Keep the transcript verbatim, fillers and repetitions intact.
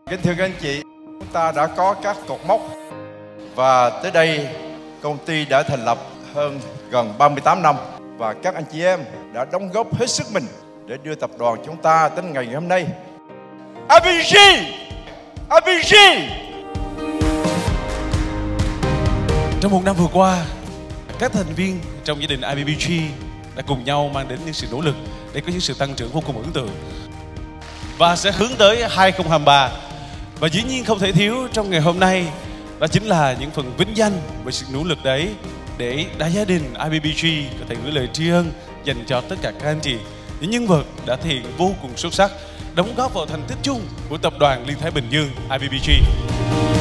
Kính thưa các anh chị, chúng ta đã có các cột mốc và tới đây công ty đã thành lập hơn gần ba mươi tám năm và các anh chị em đã đóng góp hết sức mình để đưa tập đoàn chúng ta đến ngày hôm nay. i bê giê! i bê giê! Trong một năm vừa qua, các thành viên trong gia đình i bê bê giê đã cùng nhau mang đến những sự nỗ lực để có những sự tăng trưởng vô cùng ấn tượng và sẽ hướng tới hai không hai ba. Và dĩ nhiên không thể thiếu trong ngày hôm nay đó chính là những phần vinh danh về sự nỗ lực đấy, để đại gia đình i bê bê giê có thể gửi lời tri ân dành cho tất cả các anh chị, những nhân vật đã thể hiện vô cùng xuất sắc, đóng góp vào thành tích chung của tập đoàn Liên Thái Bình Dương i bê bê giê.